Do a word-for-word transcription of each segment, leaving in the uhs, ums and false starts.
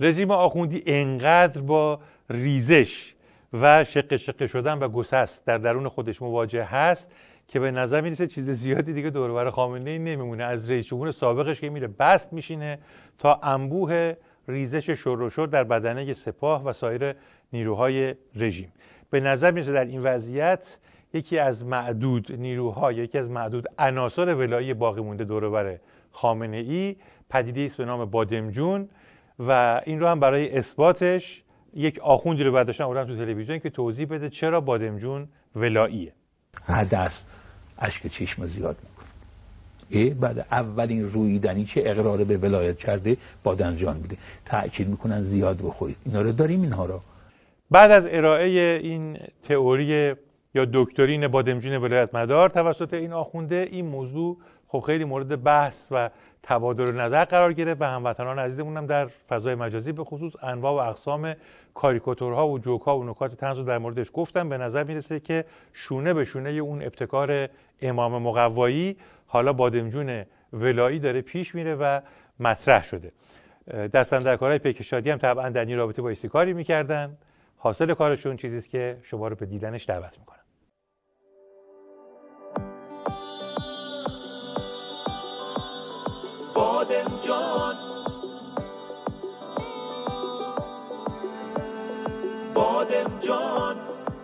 رژیم آخوندی انقدر با ریزش و شق شق شدن و گسست در درون خودش مواجه هست که به نظر میرسه چیز زیادی دیگه دور و بر خامنه‌ای نمیمونه. از رئیس جمهور سابقش که میره بست میشینه تا انبوه ریزش شر و شر در بدنه سپاه و سایر نیروهای رژیم. به نظر میرسه در این وضعیت یکی از معدود نیروها، یکی از معدود عناصر ولایی باقی مونده دور و بر خامنه‌ای پدیده‌ای است به نام بادمجون و این رو هم برای اثباتش یک آخوندی رو برداشتن آوردن تو تلویزیون که توضیح بده چرا بادمجون ولاییه. حدث اشک چشم زیاد میکنه. ای بعد اولین رویدنی که اقرار به ولایت کرده بادمجان میده. تأکید میکنن زیاد بخورید. اینا رو داریم اینها رو. بعد از ارائه این تئوری یا دکترین بادمجون ولایت مدار توسط این آخونده، این موضوع خب خیلی مورد بحث و تبادل نظر قرار گرفت و هموطنان عزیزمون هم در فضای مجازی به خصوص انواع و اقسام کاریکاتورها و جوک‌ها و نکات طنز رو در موردش گفتن. به نظر میرسه که شونه به شونه اون ابتکار امام مقوایی حالا بادمجون ولایی داره پیش میره و مطرح شده. دستاندرکارهای پیک شادی هم طبعا در این رابطه بایستی کاری میکردن. حاصل کارشون چیزی است که شما رو به دیدنش دعوت میکنم. بادمجان بادمجان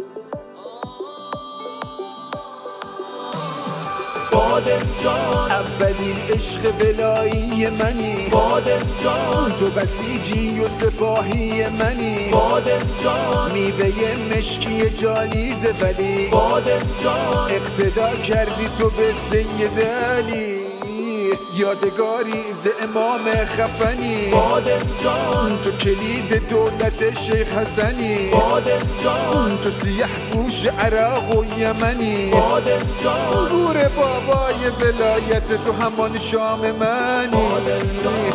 بادمجان اولین عشق ولایی منی بادمجان تو بسیجی و سپاهی منی بادمجان میوه مشکی جالیز ولی بادمجان اقتدا کردی تو به سید علی یادگاری ز امام خفنی بادمجان تو کلید دولت شیخ حسنی بادمجان تو سیح پوش عراق و یمنی بادمجان نور بابای ولایت تو همان شام منی بادمجان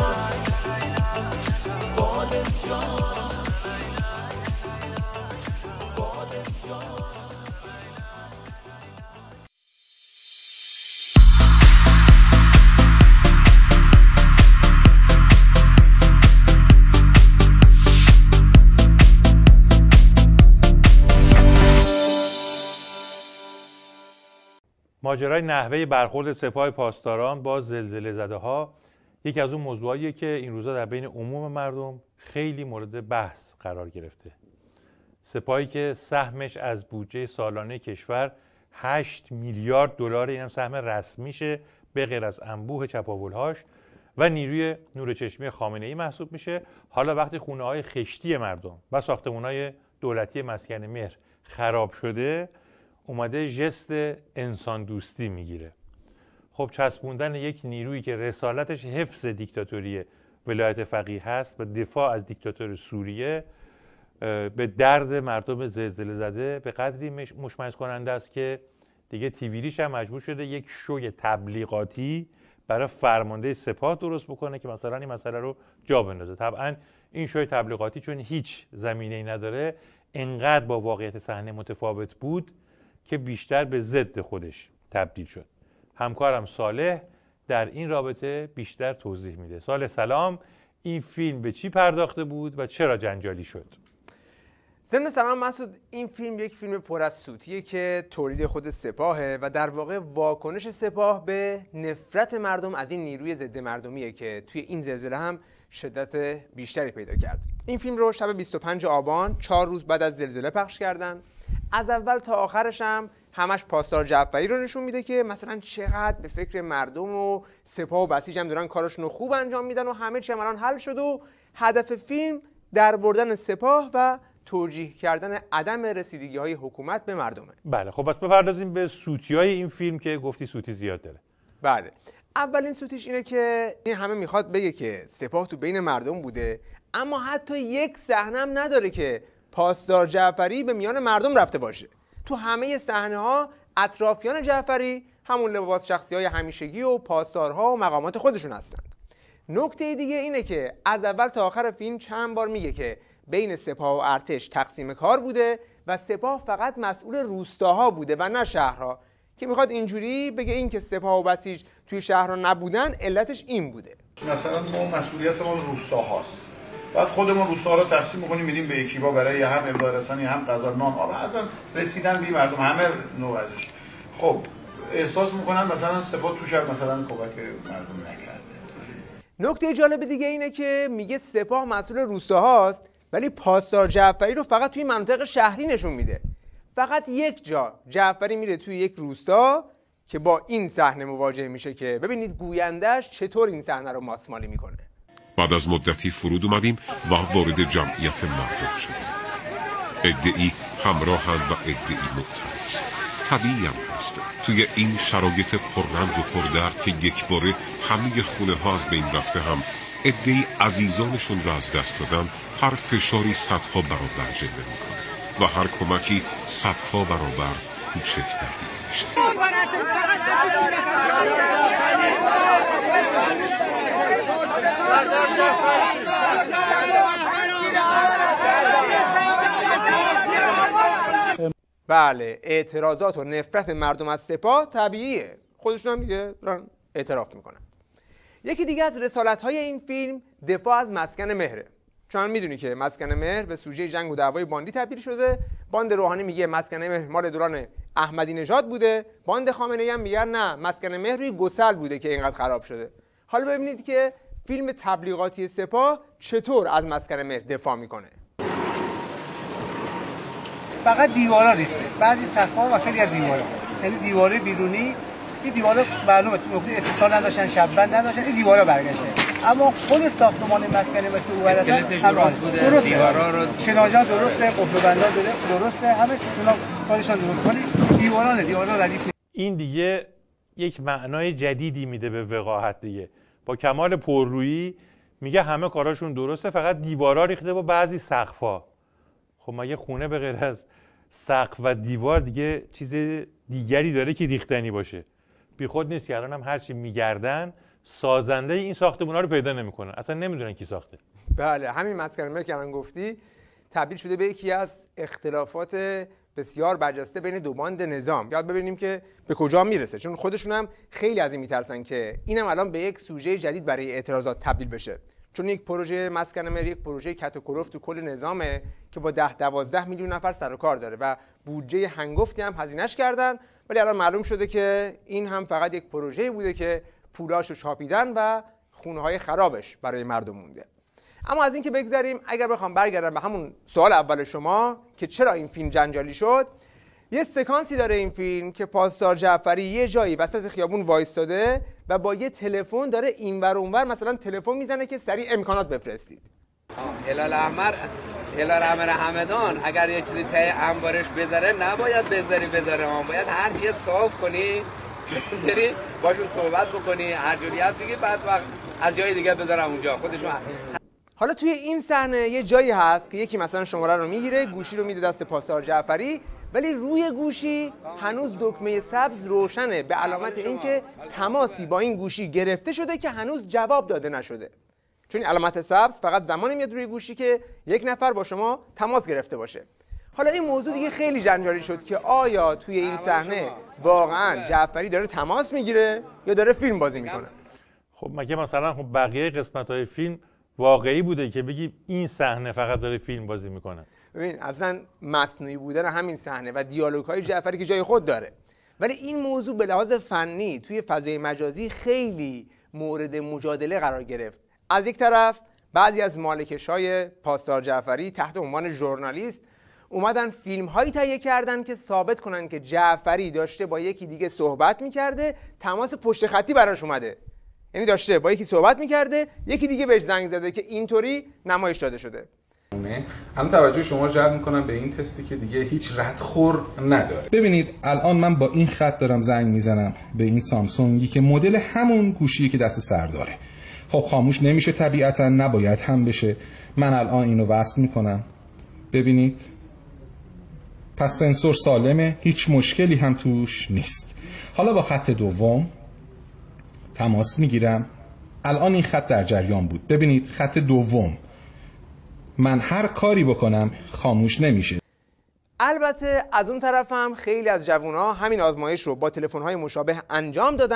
بادمجان ماجرای نحوه برخورد سپاه پاسداران با زلزله زده ها یکی از اون موضوعاییه که این روزا در بین عموم مردم خیلی مورد بحث قرار گرفته. سپاهی که سهمش از بودجه سالانه کشور هشت میلیارد دلار، این هم سهم رسمیشه به غیر از انبوه چپاولهاش و نیروی نور چشمی خامنه‌ای محسوب میشه. حالا وقتی خونه‌های خشتی مردم و ساختمان‌های دولتی مسکن مهر خراب شده، اومده ژست انسان دوستی میگیره. خب چسبوندن یک نیرویی که رسالتش حفظ دیکتاتوری ولایت فقیه هست و دفاع از دیکتاتور سوریه به درد مردم زلزله زده به قدری مشمئز کننده است که دیگه تیویریش هم مجبور شده یک شوی تبلیغاتی برای فرمانده سپاه درست بکنه که مثلا این مسئله رو جا بندازه. طبعا این شوی تبلیغاتی چون هیچ زمینه‌ای نداره، انقدر با واقعیت صحنه متفاوت بود که بیشتر به ضد خودش تبدیل شد. همکارم صالح در این رابطه بیشتر توضیح میده. صالح سلام، این فیلم به چی پرداخته بود و چرا جنجالی شد؟ ضمن سلام مسعود، این فیلم یک فیلم پر از سوتیه که تولید خود سپاهه و در واقع واکنش سپاه به نفرت مردم از این نیروی ضد مردمیه که توی این زلزله هم شدت بیشتری پیدا کرد. این فیلم رو شب بیست و پنج آبان، چهار روز بعد از زلزله پخش کردن. از اول تا آخرش هم همش پاسدار جعفری رو نشون میده که مثلا چقدر به فکر مردم و سپاه و بسیج هم دارن کارشون رو خوب انجام میدن و همه چی الان حل شد و هدف فیلم در بردن سپاه و توجیه کردن عدم رسیدگی های حکومت به مردمه. بله، خب پس بپردازیم به سوتی های این فیلم که گفتی سوتی زیاد داره. بله، اولین سوتیش اینه که این همه میخواد بگه که سپاه تو بین مردم بوده، اما حتی یک صحنه هم نداره که پاسدار جعفری به میان مردم رفته باشه. تو همه صحنه ها اطرافیان جعفری همون لباس شخصی های همیشگی و پاسدارها و مقامات خودشون هستند. نکته دیگه اینه که از اول تا آخر فیلم چند بار میگه که بین سپاه و ارتش تقسیم کار بوده و سپاه فقط مسئول روستاها بوده و نه شهرها، که میخواد اینجوری بگه این که سپاه و بسیج توی شهرها نبودن علتش این بوده. مثلا ما مسئولیت ما روستاهاست، بعد خودمون روستا رو تقسیم می‌کنیم میدیم به یکی با برای هم ابزار رسانی هم غذا نان آب اصلا رسیدن به مردم همه نوعش. خب احساس میکنن مثلا سپاه توش مثلا کمک مردم نکرده. نکته جالب دیگه اینه که میگه سپاه مسئول روستاهاست ولی پاسدار جعفری رو فقط توی مناطق شهری نشون میده. فقط یک جا جعفری میره توی یک روستا که با این صحنه مواجه میشه که ببینید گوینده‌اش چطور این صحنه رو ماسمالی میکنه. بعد از مدتی فرود اومدیم و وارد جمعیت مردم شدیم. عده‌ای همراهند و عده‌ای مبتلس. طبیعی هم هست توی این شرایط پررنج و پردرد که یک باره همه خونه ها از بین رفته هم عده‌ای عزیزانشون را از دست دادن، هر فشاری صدها برابر جلوه میکنه و هر کمکی صدها برابر کوچک دیده میشه. بله، اعتراضات و نفرت مردم از سپاه طبیعیه، خودشون هم دیگه دارن اعتراف میکنن. یکی دیگه از رسالت‌های این فیلم دفاع از مسکن مهره. چون میدونی که مسکن مهر به سوژه جنگ و دعوای باندی تبدیل شده. باند روحانی میگه مسکن مهر مال دوران احمدی نژاد بوده، باند خامنه‌ای هم میگن نه مسکن مهر روی گسل بوده که اینقدر خراب شده. حالا ببینید که فیلم تبلیغاتی سپاه چطور از مسکن مهر دفاع میکنه. فقط دیوارا ریخته، بعضی سقف‌ها و خیلی از دیوارا، یعنی دیواره بیرونی، این دیوارا معلومه تو نقطه اتصال نداشتن، شببند نداشتن، این دیوارا برگشته. اما خود ساختمان مسکن مهر تو اون درست بوده، درست دیوارا رو شناجا درسته، قفل بندا درسته، همه ستونا کارشان درست، ولی دیوارا نه، دیوارا ردیف. این دیگه یک معنای جدیدی میده به وقاحت دیگه. با کمال پررویی میگه همه کاراشون درسته، فقط دیوارا ریخته و بعضی سقف‌ها. خب مگه خونه به غیر از سقف و دیوار دیگه چیز دیگری داره که ریختنی باشه؟ بی خود نیست که الان هم هرچی میگردن سازنده این ساختمونا رو پیدا نمیکنن، اصلا نمیدونن کی ساخته. بله، همین مسکن مهر که الان گفتی تبدیل شده به یکی از اختلافات بسیار برجسته بین دو باند نظام. یاد ببینیم که به کجا میرسه، چون خودشون هم خیلی از این میترسن که اینم الان به یک سوژه جدید برای اعتراضات تبدیل بشه. چون یک پروژه مسکن مهر یک پروژه کت و کلفت تو کل نظامه که با ده دوازده میلیون نفر سر و کار داره و بودجه هنگفتی هم هزینه‌اش کردن، ولی الان معلوم شده که این هم فقط یک پروژه بوده که پولاشو چاپیدن و خونه‌های خرابش برای مردم مونده. اما از این که بگذریم، اگر بخوام برگردم به همون سوال اول شما که چرا این فیلم جنجالی شد، یه سکانسی داره این فیلم که پاسدار جعفری یه جایی وسط خیابون وایستاده و با یه تلفن داره اینور اونور مثلا تلفن میزنه که سریع امکانات بفرستید. هلال احمر هلال احمر همدان اگر یه چیزی ته انبارش بذاره نباید بذاری بذاره، ما باید هر چیز صاف کنی، بری باشون صحبت بکنی، هر جوریت بگی، بعد وقت از جای دیگه بذارم اونجا خودشون. حالا توی این صحنه یه جایی هست که یکی مثلا شماره رو میگیره، گوشی رو میده دست پاسدار جعفری، ولی روی گوشی هنوز دکمه سبز روشنه به علامت اینکه تماسی با این گوشی گرفته شده که هنوز جواب داده نشده. چون علامت سبز فقط زمانی میاد روی گوشی که یک نفر با شما تماس گرفته باشه. حالا این موضوع دیگه خیلی جنجالی شد که آیا توی این صحنه واقعا جعفری داره تماس میگیره یا داره فیلم بازی میکنه؟ خب مگه مثلا خب بقیه قسمت‌های فیلم واقعی بوده که بگی این صحنه فقط داره فیلم بازی میکنه؟ ببین اصلا مصنوعی بودن همین صحنه و دیالوگ‌های جعفری که جای خود داره، ولی این موضوع به لحاظ فنی توی فضای مجازی خیلی مورد مجادله قرار گرفت. از یک طرف بعضی از مالکش‌های پاسدار جعفری تحت عنوان ژورنالیست اومدن فیلم‌هایی تهیه کردن که ثابت کنن که جعفری داشته با یکی دیگه صحبت می‌کرده، تماس پشت خطی براش اومده. یعنی داشته با یکی صحبت می‌کرده، یکی دیگه بهش زنگ زده که اینطوری نمایش داده شده. هم توجه شما جلب میکنم به این تستی که دیگه هیچ ردخور نداره. ببینید الان من با این خط دارم زنگ میزنم به این سامسونگی که مدل همون گوشیه که دست سرداره. خب خاموش نمیشه طبیعتا، نباید هم بشه. من الان اینو وصل میکنم، ببینید پس سنسور سالمه، هیچ مشکلی هم توش نیست. حالا با خط دوم تماس میگیرم. الان این خط در جریان بود، ببینید خط دوم من هر کاری بکنم خاموش نمیشه. البته از اون طرف هم خیلی از جوونا همین آزمایش رو با تلفن‌های مشابه انجام دادند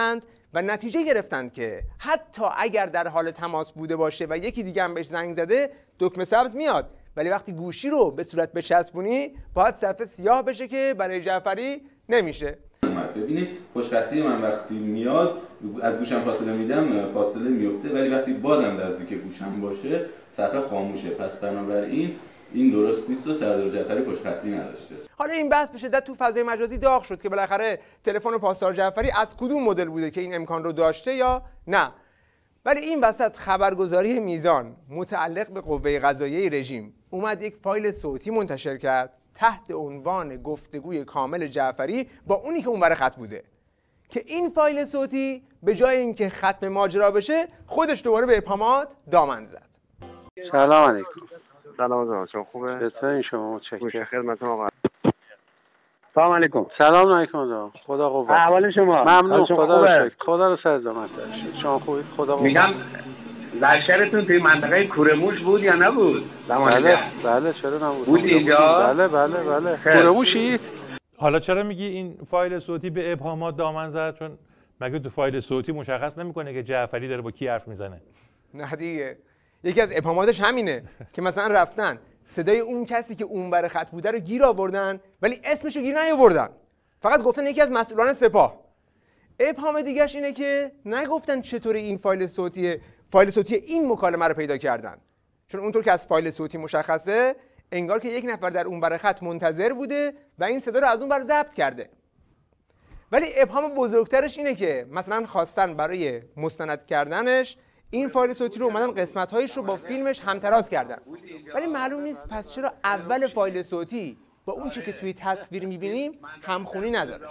و نتیجه گرفتند که حتی اگر در حال تماس بوده باشه و یکی دیگه هم بهش زنگ زده دکمه سبز میاد، ولی وقتی گوشی رو به صورت بچسبونی باید صفحه سیاه بشه که برای جعفری نمیشه. ببینید خوشخطی من وقتی میاد از گوشم فاصله میدم فاصله میفته، ولی وقتی بازم نزدیک گوشم باشه صفحه خاموشه. پس بنابراین این درست نیست و سردار جعفری خوشخطی نداشته. حالا این بحث به شدت تو فضای مجازی داغ شد که بالاخره تلفن پاسدار جعفری از کدوم مدل بوده که این امکان رو داشته یا نه. ولی این وسط خبرگزاری میزان متعلق به قوه قضاییه رژیم اومد یک فایل صوتی منتشر کرد تحت عنوان گفتگوی کامل جعفری با اونی که اونور خط بوده، که این فایل صوتی به جای اینکه ختم ماجرا بشه خودش دوباره به ابهامات دامن زد. سلام علیکم. سلام علیکم. شما خوبه؟ بسیار شما متشکرم. خدمتتون آقا. سلام علیکم. سلام علیکم آقا. خدا قوت. احوال شما؟ ممنون. شما خدا خوبه؟ رو شکر. خدا رو سلامت داشته. شما خوبید؟ خدا قوت. میگم لشکرتون توی منطقه کورموش بود یا نبود؟ بله بله چرا نبود؟ بود اینجا؟ بله بله بله. کورموشی؟ حالا چرا میگی این فایل صوتی به ابهامات دامن زد؟ چون مگه تو فایل صوتی مشخص نمیکنه که جعفری داره با کی حرف میزنه؟ نه دیگه. یکی از ابهاماتش همینه که مثلا رفتن صدای اون کسی که اونور خط بوده رو گیر آوردن ولی اسمشو گیر نیاوردن، فقط گفتن یکی از مسئولان سپاه. ابهام دیگه‌اش اینه که نگفتن چطوری این فایل صوتی فایل صوتی این مکالمه رو پیدا کردن، چون اونطور که از فایل صوتی مشخصه انگار که یک نفر در اونور خط منتظر بوده و این صدا رو از اون ور ضبط کرده. ولی ابهام بزرگترش اینه که مثلا خواستن برای مستند کردنش این فایل صوتی رو اومدن قسمت‌هایش رو با فیلمش همتراز کردن، ولی معلوم نیست پس چرا اول فایل صوتی با اون چه که توی تصویر می‌بینیم همخونی نداره.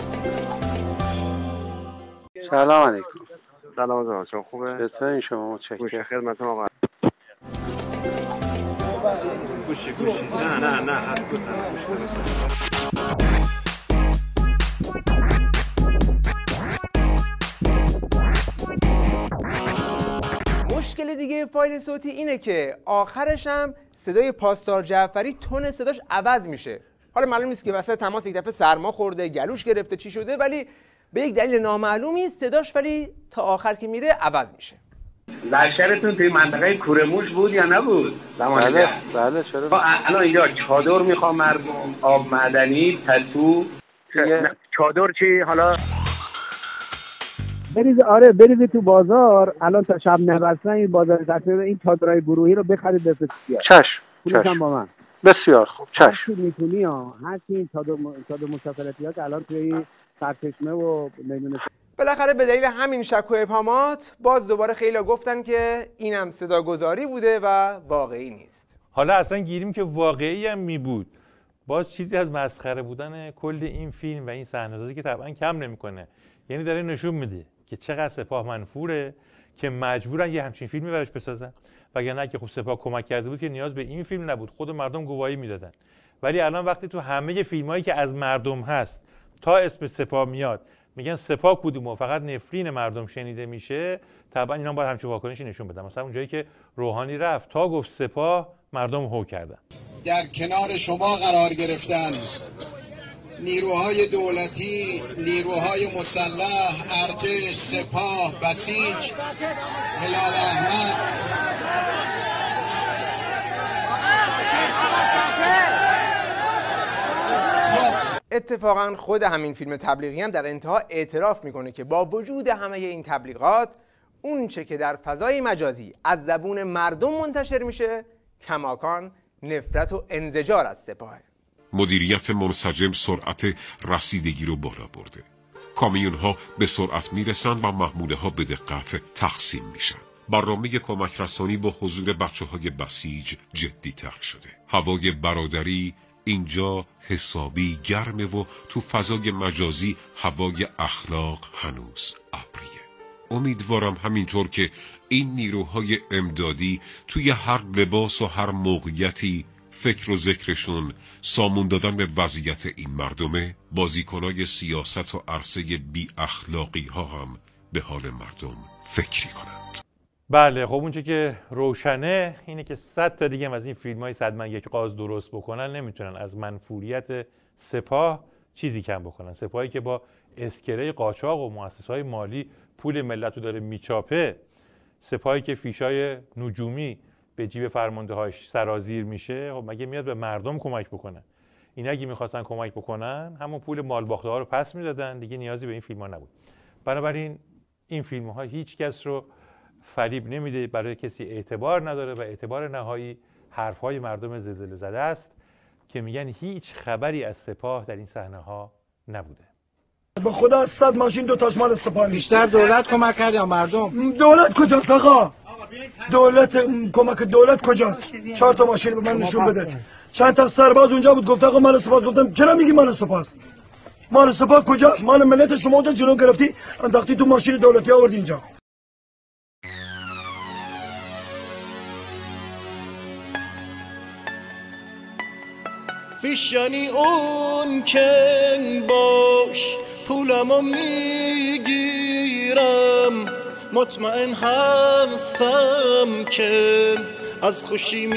سلام علیکم. سلام علیکم. شما خوبه؟ بسیار شما متشکرم. خدمتتون آقا. گوشی گوشی نه نه نه حد بزن گوش بده. مشکل دیگه فایل صوتی اینه که آخرش هم صدای پاسدار جعفری تون صداش عوض میشه. حالا معلوم نیست که وسط تماس یک دفعه سرما خورده، گلوش گرفته، چی شده، ولی به یک دلیل نامعلومی صداش ولی تا آخر که میره عوض میشه. لشکرتون توی منطقه کورموش بود یا نبود؟ بله بله چرا؟ الان اینجا چادر میخوام مردم، آب معدنی، پتو، چادر چی حالا؟ بریز آره بریز تو بازار الان تا شب نبستن این بازار تصویر این چادرای گروهی رو بخرید بفرستید. چشم چشم با من. بسیار خوب چشم. میتونی ها هر کی این چادر چادر مسافرتی ها که الان توی سرچشمه و میدون بالاخره به دلیل همین شک و ابهامات باز دوباره خیلی گفتن که اینم صداگذاری بوده و واقعی نیست. حالا اصلا گیریم که واقعی هم می بود، باز چیزی از مسخره بودن کل این فیلم و این صحنه‌سازی که طبعا کم نمیکنه. یعنی داره نشون میده که چقدر سپاه منفوره که مجبورن یه همچین فیلمی براش بسازن، وگرنه که خب سپاه کمک کرده بود که نیاز به این فیلم نبود، خود مردم گواهی میدادن. ولی الان وقتی تو همه فیلمایی که از مردم هست تا اسم سپاه میاد میگن سپاه کدومه، فقط نفرین مردم شنیده میشه، طبعا اینا باید همچین واکنشی نشون بدن. مثلا اونجایی که روحانی رفت تا گفت سپاه مردم هو کردن. در کنار شما قرار گرفتن نیروهای دولتی، نیروهای مسلح، ارتش، سپاه، بسیج، هلال احمد. اتفاقا خود همین فیلم تبلیغی هم در انتها اعتراف میکنه که با وجود همه این تبلیغات اون چه که در فضای مجازی از زبون مردم منتشر میشه کماکان نفرت و انزجار از سپاهه. مدیریت منسجم سرعت رسیدگی رو بالا برده. کامیون ها به سرعت میرسن و محموله ها به دقت تقسیم میشن. برنامه کمک رسانی با حضور بچه های بسیج جدی تر شده. هوای برادری اینجا حسابی گرمه و تو فضای مجازی هوای اخلاق هنوز ابریه. امیدوارم همینطور که این نیروهای امدادی توی هر لباس و هر موقعیتی فکر و ذکرشون سامون دادن به وضعیت این مردمه، بازیکنای سیاست و عرصه بی اخلاقی ها هم به حال مردم فکری کنند. بله خب اونچه که روشنه اینه که صد تا دیگه از این فیلم های صد من یک قاز درست بکنن نمیتونن از منفوریت سپاه چیزی کم بکنن. سپاهی که با اسکله قاچاق و مؤسسه‌های مالی پول ملت رو داره میچاپه، سپاهی که فیشای نجومی به جیب فرمانده‌هاش سرازیر میشه، خب مگه میاد به مردم کمک بکنه؟ اینا اگه میخواستن کمک بکنن همون پول مال باخته ها رو پس میدادن، دیگه نیازی به این فیلم ها نبود. بنابراین این فیلم ها هیچ کس رو فریب نمیده، برای کسی اعتبار نداره و اعتبار نهایی حرف های مردم زلزله زده است که میگن هیچ خبری از سپاه در این صحنه ها نبوده. به خدا صد ماشین دو تاش مال سپاه. بیشتر دولت کمک کرد یا مردم؟ دولت کجاست آقا؟ دولت کمک دولت کجاست؟ چهار تا ماشین به من نشون بده. چند تا سرباز اونجا بود گفت آقا مال سپاه. گفتم چرا میگی مال سپاه؟ مال سپاه کجاست؟ مال ملت شما اونجا جلو گرفتی انداختی تو ماشین دولتی آوردی اینجا. فیشانی اون که باش پولمو میگیرم، مطمئن هستم که از خوشی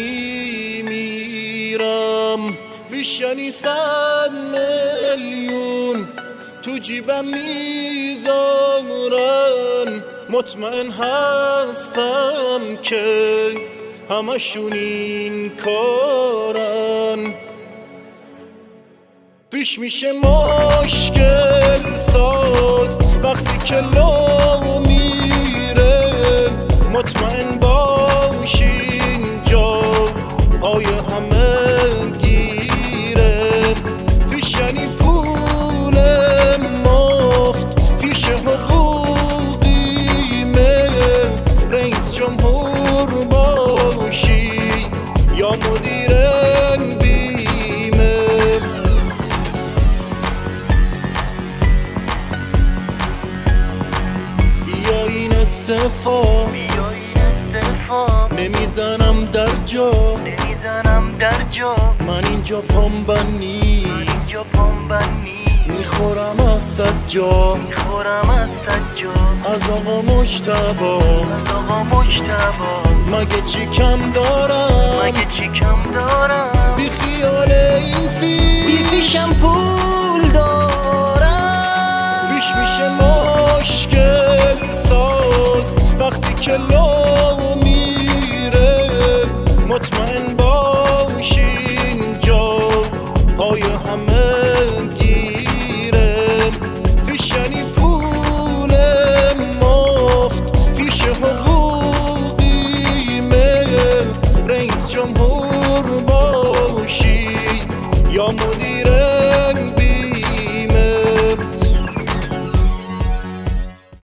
میمیرم. فیشانی صد میلیون تو جیبم میذارن، مطمئن هستم که همشون این کارن. پیش میشه مشکل ساز وقتی که لو میره، مطمئن باشین جا پای همه گیره. فیشنی پول مفت فیش حقوقیمه، رئیس جمهور باشی یا مدیر استفا نمیزنم در جا، نمیزنم در جا. من اینجا پامبن نیست، میخورم از سجا، میخورم از سجا. از آقا مجتبا، از آقا مجتبا. مگه چی کم دارم، مگه چی کم دارم؟ بی خیال این فیش، بی فیشم پول دارم. فیش میشه مشکل ساز وقتی که لو میره، مطمئن باشین جا پای هم